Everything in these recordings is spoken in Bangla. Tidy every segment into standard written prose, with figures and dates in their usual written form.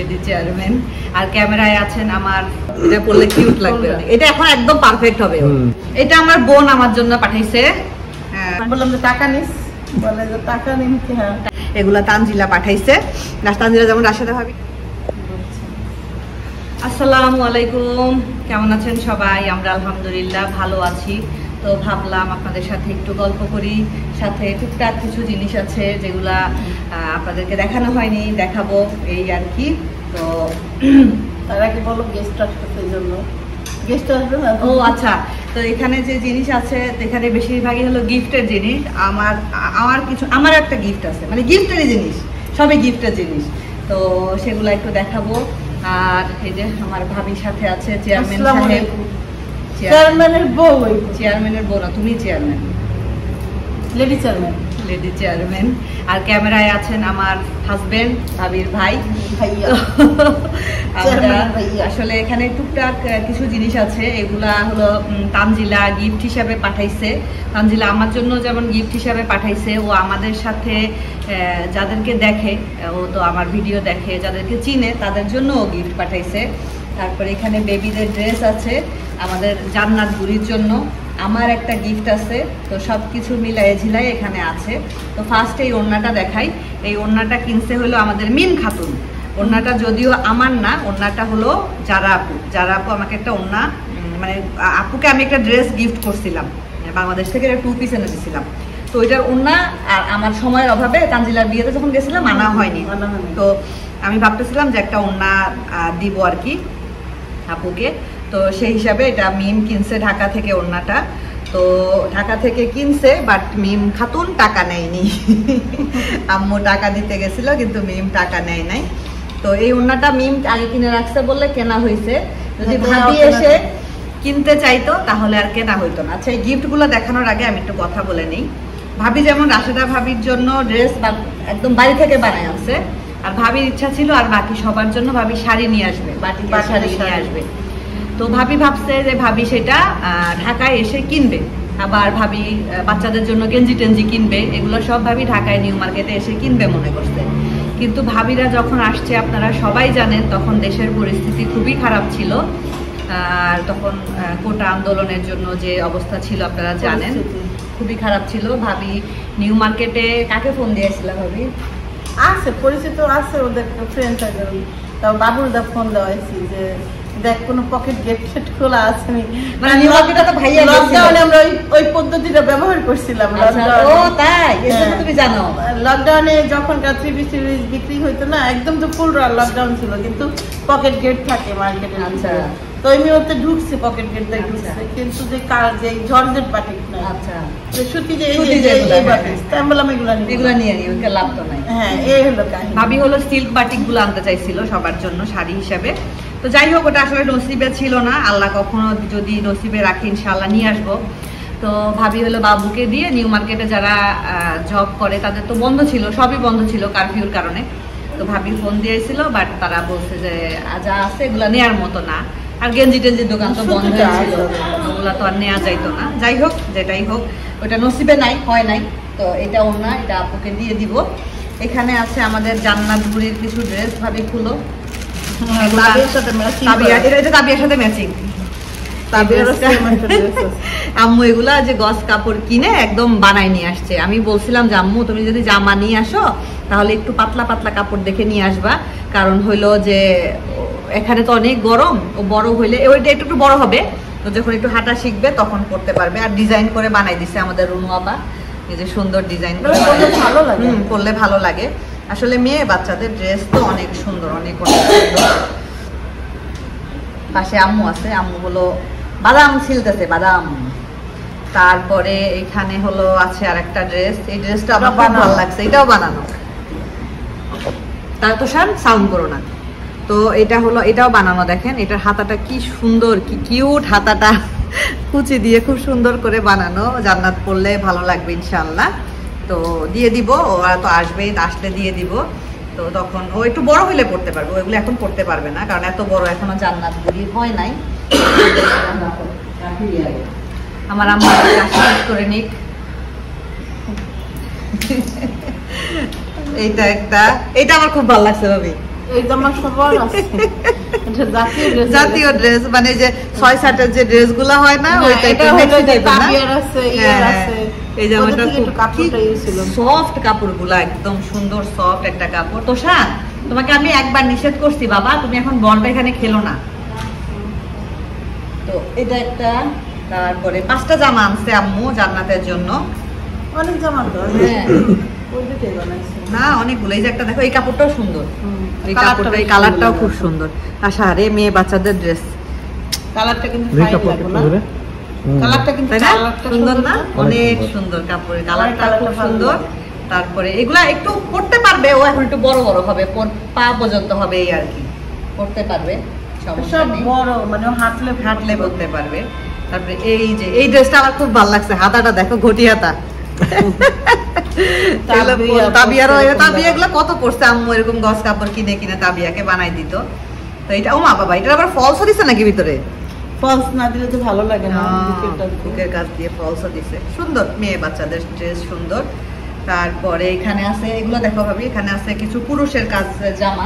Lady chairman. আর ক্যামেরায় আছেন আমার, এটা পড়লে কিউট লাগবে, এটা এখন একদম পারফেক্ট হবে। এটা আমার বোন আমার জন্য পাঠাইছে। বললাম যে টাকা নিস, বলে যে টাকা নিন কি। হ্যাঁ, এগুলা তানজিলা পাঠাইছে। তানজিলা যেমন রাশেদা ভাবি। আসসালামু আলাইকুম, কেমন আছেন সবাই? আমরা আলহামদুলিল্লাহ ভালো আছি। তো ভাবলাম আপনাদের সাথে একটু গল্প করি, সাথে টুকটাক কিছু জিনিস আছে যেগুলা আপনাদেরকে দেখানো হয়নি, দেখাবো এই আর কি। তো তার আগে বলো গেস্ট আসবে, সেই জন্য গেস্ট আসবে না। ও আচ্ছা, তো এখানে যে জিনিস আছে এখানে বেশিরভাগই হলো গিফটের জিনিস। আমার একটা গিফট আছে, মানে গিফটেরই জিনিস, সবই গিফটের জিনিস। তো সেগুলো একটু দেখাবো। আর এই যে আমার ভাবির সাথে আছে চেয়ারম্যান সাহেব। চেয়ারম্যানের বউ? চেয়ারম্যানের বউ না, তুমি chairman, lady chairman. Lady chairman. আর ক্যামেরায় আছেন আমার হাজবেন্ড, ভাবির ভাই। আসলে এখানে টুকটাক কিছু জিনিস আছে, এগুলা হলো তানজিলা গিফট হিসাবে পাঠাইছে। তানজিলা আমার জন্য যেমন গিফট হিসাবে পাঠাইছে, ও আমাদের সাথে যাদেরকে দেখে, ও তো আমার ভিডিও দেখে, যাদেরকে চিনে তাদের জন্য ও গিফট পাঠাইছে। তারপরে এখানে বেবিদের ড্রেস আছে আমাদের জান্নাত বুড়ির জন্য। আমার একটা গিফট আছে। তো সব কিছু মিলাই ঝিলাই এখানে আছে। তো ফার্স্ট এই ওড়নাটা দেখাই। এই ওড়নাটা কিনছে হলো আমাদের মিন খাতুন। ওড়নাটা যদিও আমার না, ওড়নাটা হলো যারা আপু আমাকে একটা ওড়না, মানে আপুকে আমি একটা ড্রেস গিফট করছিলাম বাংলাদেশ থেকে, 2 পিস এনে দিয়েছিলাম। তো ওইটার ওড়না আর আমার সময়ের অভাবে তানজিলার বিয়েতে যখন গেছিলাম আনা হয়নি। তো আমি ভাবতেছিলাম যে একটা ওড়না দিব আর কি আপুকে। তো সেই হিসাবে এটা মিম কিনছে ঢাকা থেকে ওড়নাটা। তো ঢাকা থেকে কিনছে, বাট মিম খাতুন টাকা নেয়নি। আম্মু টাকা দিতে গেছিল কিন্তু মিম টাকা নেয় নাই। তো এই ওড়নাটা মিম আগে কিনে রাখছে বললে কেনা হয়েছে। যদি ভাবি এসে কিনতে চাইতো তাহলে আর কেনা হইতো না। আচ্ছা, এই গিফটগুলো দেখানোর আগে আমি একটু কথা বলে নিই। ভাবি যেমন রাশেদা ভাবির জন্য ড্রেস একদম বাড়ি থেকে বানায় আনছে, আর ভাবির ইচ্ছা ছিল আর বাকি সবার জন্য ভাবি শাড়ি নিয়ে আসবে, বাটিক শাড়ি নিয়ে আসবে। তো ভাবি ভাবছে যে ভাবি সেটা ঢাকায় এসে কিনবে, আবার ভাবি বাচ্চাদের জন্য গেঞ্জি টেঞ্জি কিনবে, এগুলো সব ভাবি ঢাকায় নিউ মার্কেটে এসে কিনবে মনে করছে। কিন্তু ভাবিরা যখন আসছে আপনারা সবাই জানেন তখন দেশের পরিস্থিতি খুবই খারাপ ছিল। আর তখন কোটা আন্দোলনের জন্য যে অবস্থা ছিল আপনারা জানেন, খুবই খারাপ ছিল। ভাবি নিউ মার্কেটে কাকে ফোন দিয়েছিল? ভাবি আছে পরিচিত, আছে ওদের ফ্রেন্ড সার্কেল। তাও বাবুরদা ফোন দেওয়া হয়েছে যে দেখ কোনো পকেট গেট সেট খোলা আছে নি। মানে নিউ মার্কেটে তো ভাইয়া লকডাউনে আমরা ওই পদ্ধতিটা ব্যবহার করছিলাম। ও তাই? এটা তুমি জানো? লকডাউনে যখন থ্রি পিস বিক্রি হইতো না, একদম তো ফুল লকডাউন ছিল, কিন্তু পকেট গেট থাকে মার্কেটে। আচ্ছা, তো আমি ওতে ঢুকছি, পকেট গেট দিয়ে ঢুকছে, কিন্তু যে জর্জেট বাটিক না, আচ্ছা সুতি যে এই বাটিক, আমি বললাম এগুলা নিয়ে নি, ওইটা লাভ তো নাই। হ্যাঁ, এই হলো কাহিনী। ভাবি হলো সিল্ক বাটিক গুলো আনতে চাইছিল সবার জন্য শাড়ি হিসাবে। তো যাই হোক, ওটা আসলে নসিবে ছিল না, আল্লাহ কখনো যদি নসিবে রাখে ইনশাআল্লাহ নিয়ে আসবো। তো ভাবি হলো বাবুকে দিয়ে নিউ মার্কেটে যারা জব করে তাদের তো বন্ধ ছিল, সবই বন্ধ ছিল কারফিউর কারণে। তো ভাবি ফোন দিয়েছিল, বাট তারা বলছে যে যা আছে এগুলা নেওয়ার মতো না। আর গেঞ্জি টেঞ্জির দোকান তো বন্ধ হয়েছিল, ওগুলা তো আর নেওয়া যাইতো না। যাই হোক, যেটাই হোক, ওটা নসিবে নাই, হয় নাই। তো এটা ওনা, এটা আপুকে দিয়ে দিব। এখানে আছে আমাদের জান্নাত বুড়ির কিছু ড্রেস। ভাবি খুলো। আম্মু এগুলা যে গস কাপড় কিনে একদম বানাই নিয়ে আসছে। আমি বলছিলাম যে আম্মু তুমি যদি জামা নিয়ে আসো তাহলে একটু পাতলা পাতলা কাপড় দেখে নিয়ে আসবা, কারণ হইলো যে এখানে তো অনেক গরম, ও বড় হইলে ওইটা একটু বড় হবে, তো যখন একটু হাঁটা শিখবে তখন পড়তে পারবে। আর ডিজাইন করে বানাই দিছে আমাদের রুনু আপা, এই যে সুন্দর ডিজাইন করে পরলে ভালো লাগে। আসলে মেয়ে বাচ্চাদের ড্রেস তো অনেক সুন্দর, অনেক সুন্দর। পাশে আম্মু আছে, আম্মু হলো বাদাম ছিলতেছে, বাদাম। তারপরে এখানে হলো আছে আর একটা ড্রেস, এই ড্রেসটা আমার খুব ভালো লাগছে, এটাও বানানো। তার তো সাউন্ড করো না। তো এটা হলো, এটাও বানানো। দেখেন এটার হাতাটা কি সুন্দর, কি কিউট হাতাটা, কুচি দিয়ে খুব সুন্দর করে বানানো। জান্নাত পরলে ভালো লাগবে ইনশাআল্লাহ। তো দিয়ে দিব, ওরা তো আসবেই, আসলে দিয়ে দিব। তো তখন ও একটু বড় হইলে পড়তে পারবে, ওইগুলো এখন পড়তে পারবে না, কারণ এত বড় এখনো জান্নাত বুড়ি হয় নাই। আমার আম্মা কাজ করে নিক। এইটা একটা, এটা আমার খুব ভালো লাগছে ভাবি, এই জামা সবার আছে জাতীয় ড্রেস, মানে যে 6-7 যে ড্রেস গুলা হয় না, ওইটা এটা হলো যে তাবিয়ার আছে, ইয়ার আছে। এই জামাটা খুব কাপড়টা ইউজ ছিল, সফট কাপড়গুলা, একদম সুন্দর সফট একটা কাপড়। তো শান, তোমাকে আমি একবার নিষেধ করছি বাবা, তুমি এখন বলটা এখানে খেলো না। তো এটা একটা, তারপরে 5টা জামা আনছে আম্মু জান্নাতের জন্য। অনেক জামা তো, হ্যাঁ ওই দিকে বানাইছে না, অনেকগুলো। এই যে একটা দেখো, এই কাপড়টাও সুন্দর, এই কাপড়টা, এই কালারটাও খুব সুন্দর। আশা রে মেয়ে বাচ্চাদের ড্রেস, কালারটা কিন্তু ফাইন লাগে না, কালারটা কিন্তু সুন্দর না, অনেক সুন্দর কাপড়ের কালারটা খুব সুন্দর। তারপরে এগুলা একটু পড়তে পারবে, ও এখন একটু বড় বড় হবে, পা পর্যন্ত হবে এই আর কি, পড়তে পারবে, সব বড় মানে হাঁটলে হাঁটলে পড়তে পারবে। তারপরে এই যে এই ড্রেসটা আমার খুব ভালো লাগছে, হাতাটা দেখো, ঘটি হাতা। তাবিয়াগুলো কত পড়ছে আম্মু, এরকম গস কাপড় কিনে কিনে তাবিয়াকে বানাই দিত। তো এটা, ও মা বাবা, এটা আবার ফলসও দিছে নাকি ভিতরে? ফলস না দিলে তো ভালো লাগে না, বুকের কাছ দিয়ে ফলসও দিছে, সুন্দর মেয়ে বাচ্চাদের ড্রেস, সুন্দর। তারপরে এখানে আছে, এগুলো দেখো ভাবি, এখানে আছে কিছু পুরুষের কাজের জামা,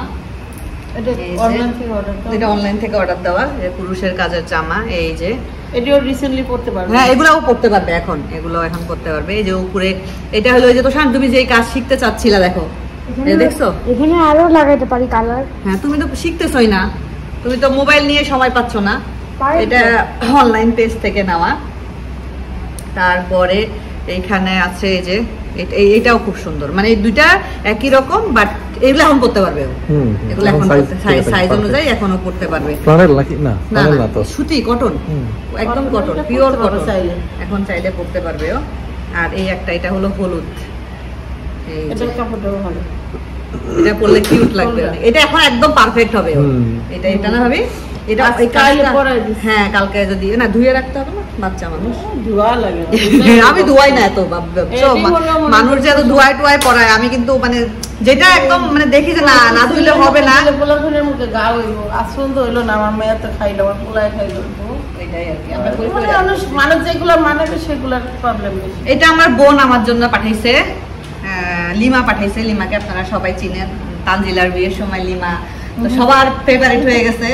এটা অনলাইন থেকে অর্ডার দেওয়া, পুরুষের কাজের জামা। এই যে এটাও রিসেন্টলি পড়তে পারবে, হ্যাঁ এগুলাও পড়তে পারবে এখন, এগুলো এখন পড়তে পারবে। এই যে উপরে এটা হলো, এই যে তোষান তুমি যে কাজ শিখতে চাচ্ছিলা, দেখো দেখছো, এখানে আরো লাগাইতে পারি কালার। হ্যাঁ তুমি তো শিখতেছই না, তুমি তো মোবাইল নিয়ে সময় পাচ্ছ না, এটা অনলাইন পেজ থেকে নেওয়া। তারপরে এইখানে আছে এই যে এইটাও খুব সুন্দর, মানে এই দুইটা একই রকম, বাট এগুলো এখন পড়তে পারবে, এগুলো এখন সাইজ অনুযায়ী এখনো পড়তে পারবে। না সুতি, কটন, একদম কটন, পিওর কটন, এখন চাইলে পড়তে পারবে। আর এই একটা, এটা হলো হলুদ, এটা পরলে কিউট লাগবে, এটা এখন একদম পারফেক্ট হবে। এটা এটা না ভাবি, এটা হ্যাঁ কালকে যদি না ধুয়ে রাখতে হবে না, বাচ্চা মানুষ ধোয়া লাগে, আমি ধোয়াই না এত, মানুষ যে এত ধোয়ায় টোয়ায় পড়ায়, আমি কিন্তু মানে যেটা একদম মানে দেখি যে না না ধুইলে হবে না, পোলাফুলের মুখে গা হইব, আসল তো হইলো না, আমার মেয়ে তো খাইলো, আমার পোলায় খাইলো, এটাই আর কি আমরা করি। মানুষ যেগুলো মানাবে সেগুলোর প্রবলেম বেশি। এটা আমার বোন আমার জন্য পাঠাইছে, লিমা পাঠাইছে, লিমাকে আপনারা সবাই চিনেন, তানজিলার বিয়ের সময় লিমা তো সবার ফেভারিট হয়ে গেছে,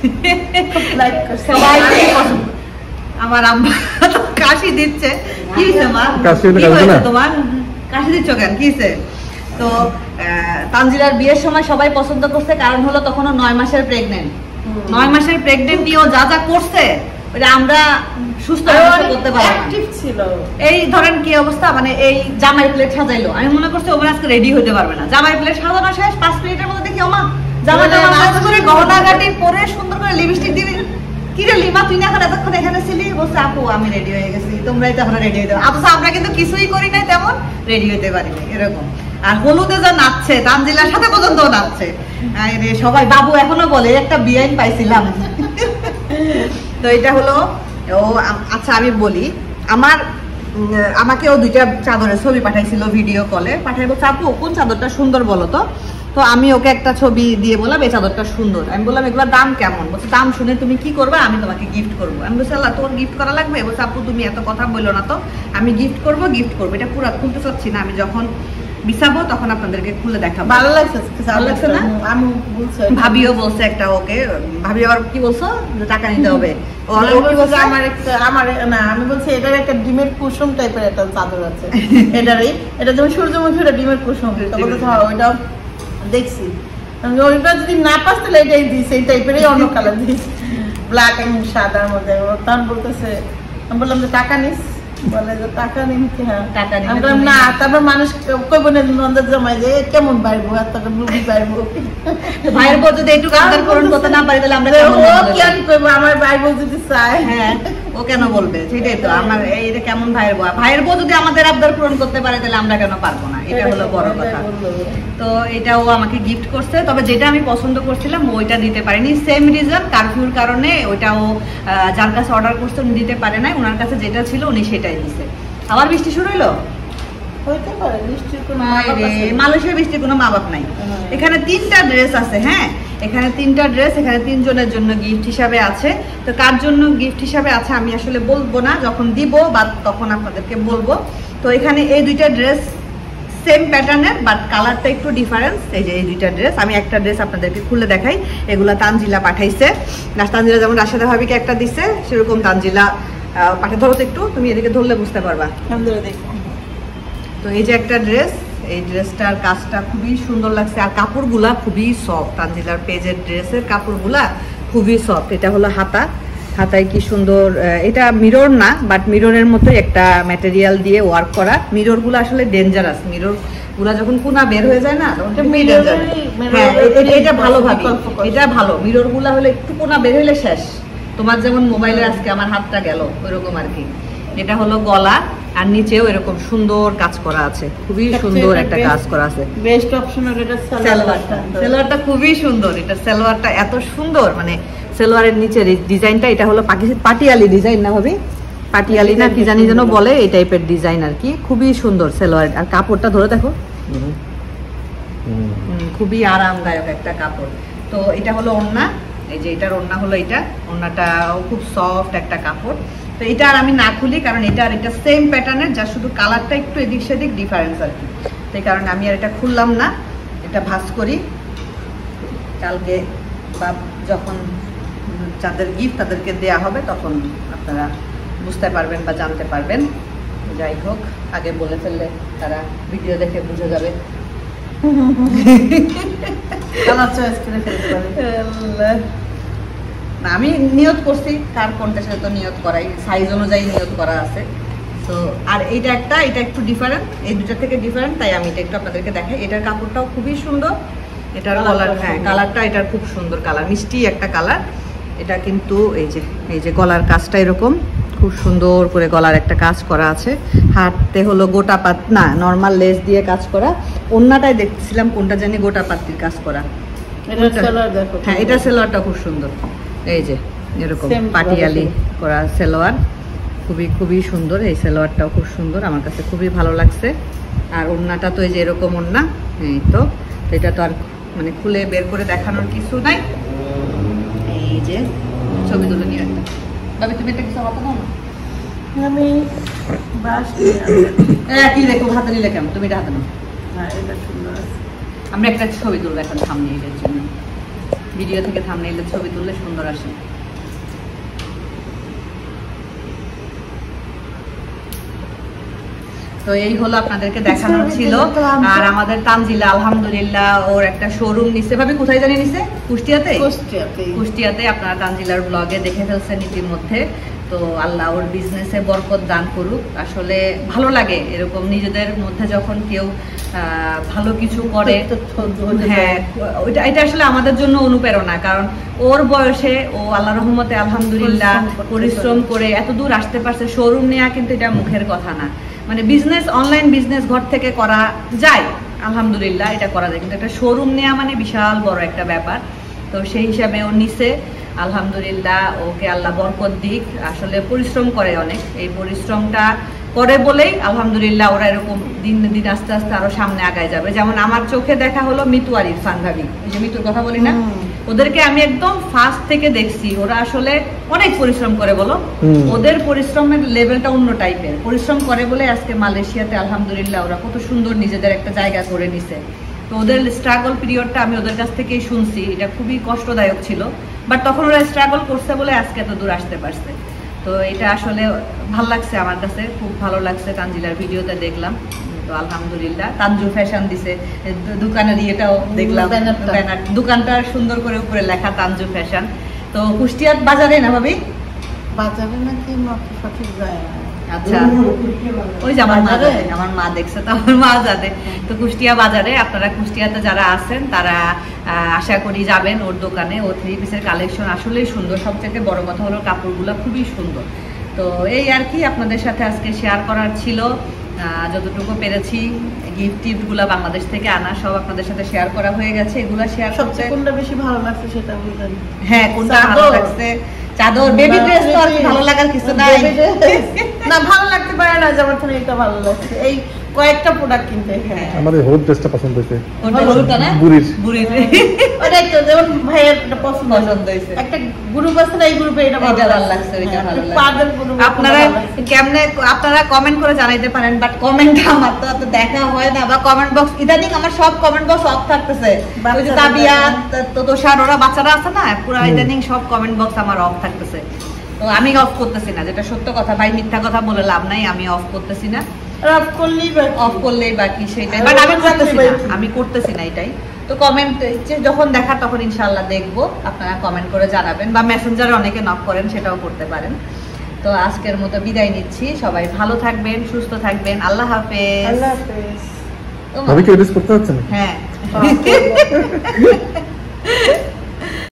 সবাই আমার আম্মা কাশি দিচ্ছে, কি হয়েছে মা, তোমার কাশি দিচ্ছ কেন, কি হয়েছে? তো তানজিলার বিয়ের সময় সবাই পছন্দ করছে, কারণ হলো তখনও 9 মাসের প্রেগনেন্ট, 9 মাসের প্রেগনেন্ট নিয়েও যা যা করছে ওটা আমরা সুস্থ করতে পারি, এই ধরেন কি অবস্থা, মানে এই জামাই প্লেট সাজাইলো, আমি মনে করছি ওরা আজকে রেডি হতে পারবে না, জামাই প্লেট সাজানো শেষ, 5 মিনিটের মধ্যে দেখি ওমা জামাটা করে গহনাগাটি পরে সুন্দর করে লিপস্টিক দিবি, কি রে লিমা তুই না এখন এতক্ষণ এখানে ছিলি, বলছে আপু আমি রেডি হয়ে গেছি, তোমরাই তো এখন রেডি হয়ে যাবে, অথচ আমরা কিন্তু কিছুই করি নাই, তেমন রেডি হতে পারিনি এরকম। আর হলুদে যা নাচছে, তানজিলার সাথে পর্যন্ত নাচছে, সবাই বাবু এখনো বলে একটা বিয়াইন পাইছিলাম। তো এটা হলো ও, আচ্ছা আমি বলি, আমাকেও 2টা চাদরের ছবি পাঠাইছিল ভিডিও কলে, পাঠাই বলছে আপু কোন চাদরটা সুন্দর বলো তো। তো আমি ওকে একটা ছবি দিয়ে বললাম এই চাদরটা সুন্দর, আমি বললাম এগুলোর দাম কেমন, বলছে দাম শুনে তুমি কি করবে, আমি তোমাকে গিফট করবো। আমি বলছি আল্লাহ তোর গিফট করা লাগবে, বলছে আপু তুমি এত কথা বললো না তো, আমি গিফট করবো, এটা পুরো খুলতে চাচ্ছি না, আমি যখন বিছাবো তখন আপনাদেরকে খুলে দেখাবো। ভালো লাগছে, ভালো লাগছে না? আমি বলছি, ভাবিও বলছে একটা, ওকে ভাবি আবার কি বলছো যে টাকা নিতে হবে, আমি বলছি এটার একটা ডিমের কুসুম টাইপের একটা চাদর আছে, এটা যেমন সূর্যমুখীর ডিমের কুসুম, ওইটা দেখছি, ওইটা যদি না পাস তাহলে এটাই দিস, এই টাইপেরই অন্য কালার দিস, ব্ল্যাক এন্ড সাদার মধ্যে। তখন বলতেছে, আমি বললাম যে টাকা নিস, বলে যে টাকা নিন কি, হ্যাঁ টাকা নিন, আমি বললাম না, তারপর মানুষ কইব না নন্দের জমায় যে কেমন বাইরবো, এত টাকা লুবি বাইরবো, ভাইয়ের বউ যদি একটু কাজ করুন করতে না পারি তাহলে আমরা কি আমি কইব, আমার ভাই বউ যদি চায়, হ্যাঁ ও কেন বলবে, সেটাই তো আমার এইটা কেমন ভাইয়ের বউ যদি আমাদের আবদার পূরণ করতে পারে তাহলে আমরা কেন পারবো না, এটা হলো বড় কথা। তো এটাও আমাকে গিফট করছে, তবে যেটা আমি পছন্দ করছিলাম ওইটা দিতে পারিনি, সেম রিজন, কারফিউর কারণে ওইটাও যার কাছে অর্ডার করছে উনি দিতে পারে নাই, ওনার কাছে যেটা ছিল উনি সেটাই দিছে। আবার বৃষ্টি শুরু হলো, মালয়েশিয়ার বৃষ্টির কোনো মা বাপ নাই। এখানে 3টা ড্রেস আছে, হ্যাঁ এখানে 3টা ড্রেস, এখানে 3 জনের জন্য গিফট হিসাবে আছে। তো কার জন্য গিফট হিসাবে আছে আমি আসলে বলবো না, যখন দিব বা তখন আপনাদেরকে বলবো। তো এখানে এই 2টা ড্রেস সেম প্যাটার্নের বাট কালারটা একটু ডিফারেন্স। এই যে এই দুইটা ড্রেস, আমি একটা ড্রেস আপনাদেরকে খুলে দেখাই। এগুলা তানজিলা পাঠাইছে। তানজিলা যেমন রাশেদা ভাবিকে একটা দিছে, সেরকম তানজিলা পাঠিয়ে। ধরো তো একটু, তুমি এদিকে ধরলে বুঝতে পারবা। তো এই যে একটা ড্রেস, এই ড্রেসটার কাজটা খুবই সুন্দর লাগছে, আর কাপড়গুলা খুবই সফট। তানজিলার পেজের ড্রেসের কাপড়গুলা খুবই সফট। এটা হলো হাতা, হাতায় কি সুন্দর, এটা মিরর না বাট মিররের মতোই একটা ম্যাটেরিয়াল দিয়ে ওয়ার্ক করা। মিরর গুলো আসলে ডেঞ্জারাস, মিরর গুলা যখন কোনা বের হয়ে যায় না তখন হ্যাঁ এটা ভালো ভাবি, এটা ভালো। মিরর গুলা হলে একটু কোনা বের হইলে শেষ। তোমার যেমন মোবাইলে আজকে আমার হাতটা গেল ওইরকম আর কি। এটা হলো গলা, আর নিচেও এরকম সুন্দর কাজ করা আছে, খুবই সুন্দর একটা কাজ করা আছে। বেস্ট অপশন হলো এটা সালোয়ারটা, সালোয়ারটা খুবই সুন্দর। এটা সালোয়ারটা এত সুন্দর, মানে সালোয়ারের নিচের ডিজাইনটা, এটা হলো পাটিয়ালি ডিজাইন না ভাবি, পাটিয়ালি না কি জানি যেন বলে, এই টাইপের ডিজাইন আর কি। খুবই সুন্দর সালোয়ার, আর কাপড়টা ধরে দেখো, খুবই আরামদায়ক একটা কাপড়। তো এটা হলো ওড়না, এই যে এটার ওড়না হলো এটা, ওড়নাটাও খুব সফট একটা কাপড়। তো এটা আর আমি না খুলি, কারণ এটা আর এটা সেম প্যাটার্নের, যা শুধু কালারটা একটু এদিক সেদিক ডিফারেন্স আর কি। সেই কারণে আমি আর এটা খুললাম না, এটা ভাঁজ করি। কালকে বা যখন যাদের গিফট তাদেরকে দেয়া হবে তখন আপনারা বুঝতে পারবেন বা জানতে পারবেন। যাই হোক, আগে বলে ফেললে তারা ভিডিও দেখে বুঝে যাবে। আমি নিয়ত করছি, কার কোনটা সেটা তো নিয়ত করাই, সাইজ অনুযায়ী নিয়ত করা আছে। তো আর এইটা একটা, এটা একটু ডিফারেন্ট, এই দুটা থেকে ডিফারেন্ট, তাই আমি এটা একটু আপনাদেরকে দেখাই। এটার কাপড়টাও খুবই সুন্দর, এটার কালার, হ্যাঁ কালারটা এটার খুব সুন্দর কালার, মিষ্টি একটা কালার। এটা কিন্তু এই যে গলার কাজটা এরকম খুব সুন্দর করে গলার একটা কাজ করা আছে। হাতে হলো গোটা পাত না, নর্মাল লেস দিয়ে কাজ করা। ওন্নাটায় দেখছিলাম কোনটা জানি গোটা পাতির কাজ করা। হ্যাঁ এটা সালোয়ারটা খুব সুন্দর, এই যে এরকম পাটিয়ালি করা সালোয়ার, খুবই সুন্দর। এই সালোয়ারটাও খুব সুন্দর, আমার কাছে খুবই ভালো লাগছে। আর ওন্নাটা তো এই যে এরকম ওন্না, এই তো এটা তো আর মানে খুলে বের করে দেখানোর কিছু নাই। এই যে ছবি তুলে নিয়ে একটা তবে তুমি একটা কিছু হাতে নাও না, আমি বাস কি দেখো হাতে নিলে কেমন, তুমি এটা হাতে নাও। হ্যাঁ এটা সুন্দর আছে। আমরা একটা ছবি তুলবো এখন থাম্বনেইলের জন্য, ভিডিও থেকে থাম্বনেইলের ছবি তুললে সুন্দর আসে। তো এই হলো আপনাদেরকে দেখানোর ছিল। আর আমাদের তানজিলা আলহামদুলিল্লাহ ওর একটা শোরুম নিছে, ভাবি কোথায় জানি নিছে, কুষ্টিয়াতে। আপনারা তানজিলার ব্লগে দেখে ফেলছেন ইতিমধ্যে। তো আল্লাহ ওর বিজনেসে বরকত দান করুক। আসলে ভালো লাগে এরকম নিজেদের মধ্যে যখন কেউ ভালো কিছু করে। হ্যাঁ এটা আসলে আমাদের জন্য অনুপ্রেরণা, কারণ ওর বয়সে ও আল্লাহর রহমতে আলহামদুলিল্লাহ পরিশ্রম করে এত দূর আসতে পারছে। শোরুম নেওয়া কিন্তু এটা মুখের কথা না, মানে বিজনেস, অনলাইন বিজনেস ঘর থেকে করা যায় আলহামদুলিল্লাহ, এটা করা যায়, কিন্তু একটা শোরুম নেওয়া মানে বিশাল বড় একটা ব্যাপার। তো সেই হিসাবে ও নিছে আলহামদুলিল্লাহ, ওকে আল্লাহ বরকত দিক। আসলে পরিশ্রম করে অনেক, এই পরিশ্রমটা করে বলেই আলহামদুলিল্লাহ ওরা এরকম দিন দিন আস্তে আস্তে আরো সামনে আগায় যাবে। যেমন আমার চোখে দেখা হলো মিতু আর ইরফান ভাবি, এই যে মিতুর কথা বলি না, ওদেরকে আমি একদম ফার্স্ট থেকে দেখছি। ওরা আসলে অনেক পরিশ্রম করে, বলো ওদের পরিশ্রমের লেভেলটা অন্য টাইপের। পরিশ্রম করে বলে আজকে মালয়েশিয়াতে আলহামদুলিল্লাহ ওরা কত সুন্দর নিজেদের একটা জায়গা করে নিছে। তো ওদের স্ট্রাগল পিরিয়ডটা আমি ওদের কাছ থেকেই শুনছি, এটা খুবই কষ্টদায়ক ছিল, বাট তখন ওরা স্ট্রাগল করছে বলে আজকে এত দূর আসতে পারছে। তো এটা আসলে ভালো লাগছে, আমার কাছে খুব ভালো লাগছে। তানজিলার ভিডিওতে দেখলাম, তো আলহামদুলিল্লাহ। তানজু ফ্যাশন দিছে দোকানের, ইয়েটাও দেখলাম, ব্যানার, দোকানটা সুন্দর করে উপরে লেখা তানজু ফ্যাশন। তো কুষ্টিয়ার বাজারে না ভাবি, বাজারে নাকি সঠিক যায় না। আচ্ছা ওই যে আমার মা দেখছে, তো আমার মা জানে। তো কুষ্টিয়া বাজারে, আপনারা কুষ্টিয়াতে যারা আছেন তারা আশা করি যাবেন ওর দোকানে। ও 3 পিসের কালেকশন আসলেই সুন্দর, সবচেয়ে বড় কথা হলো কাপড়গুলো খুবই সুন্দর। তো এই আর কি আপনাদের সাথে আজকে শেয়ার করার ছিল, যতটুকু পেরেছি। গিফট গুলা বাংলাদেশ থেকে আনা সব আপনাদের সাথে শেয়ার করা হয়ে গেছে। এগুলা শেয়ার করতে কোনটা বেশি ভালো লাগছে সেটা বলবেন। হ্যাঁ কোনটা ভালো লাগছে, চাদর, বেবি ড্রেস তো আর ভালো লাগার কিছু নাই না, ভালো লাগতে পারে না, যেমন এটা ভালো লাগছে। এই কয়েকটা প্রোডাক্ট কিনতে। হ্যাঁ আমার এই হলুদ ড্রেসটা পছন্দ হয়েছে, ওটা হলুদটা না? বুড়ির। বুড়ির। ওটাই তো যেমন ভাইয়ের এটা পছন্দ হয়েছে। একটা গ্রুপ আছে না, এই গ্রুপে এটা এটা ভালো লাগছে, ওইটা ভালো লাগছে। পার্দের গ্রুপ আপনারা কেমনে আপনারা কমেন্ট করে জানাইতে পারেন, বাট কমেন্ট আমার তো অত দেখা হয় না, বা কমেন্ট বক্স ইদানিং আমার সব কমেন্ট বক্স অফ থাকতেছে। ওই যে তাবিয়া তো তোষার ওরা বাচ্চারা আছে না, পুরো ইদানিং সব কমেন্ট বক্স আমার অফ থাকতেছে। তো আমি অফ করতেছি না, যেটা সত্য কথা, ভাই মিথ্যা কথা বলে লাভ নাই, আমি অফ করতেছি না। অফ করলেই বাকি সেটাই, বাট আমি করতেছি না, আমি করতেছি না এটাই। তো কমেন্ট যখন দেখা তখন ইনশাআল্লাহ দেখবো, আপনারা কমেন্ট করে জানাবেন, বা মেসেঞ্জারে অনেকে নক করেন, সেটাও করতে পারেন। তো আজকের মতো বিদায় নিচ্ছি, সবাই ভালো থাকবেন, সুস্থ থাকবেন, আল্লাহ হাফেজ। আল্লাহ হাফেজ। ভাবি কি ড্রেস করতে হচ্ছে না? হ্যাঁ।